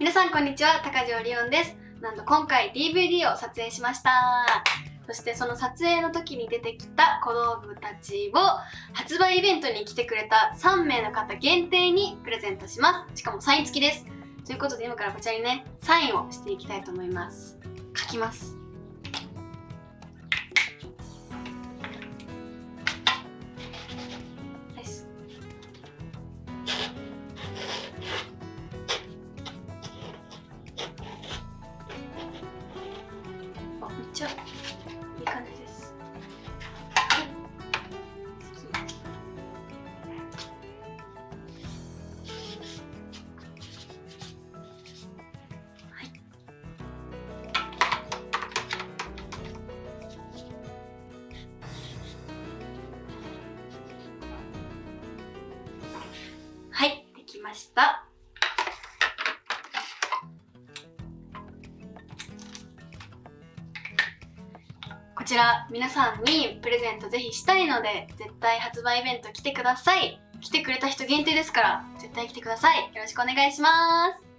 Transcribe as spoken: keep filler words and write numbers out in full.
皆さんこんにちは、高城リオンです。なんと今回 ディーブイディー を撮影しました。そしてその撮影の時に出てきた小道具たちを発売イベントに来てくれたさんめいの方限定にプレゼントします。しかもサイン付きです。ということで今からこちらにね、サインをしていきたいと思います。書きます。あ、めっちゃいい感じです。はい。はい、できました。こちら皆さんにプレゼントぜひしたいので、絶対発売イベント来てください。来てくれた人限定ですから絶対来てください。よろしくお願いします。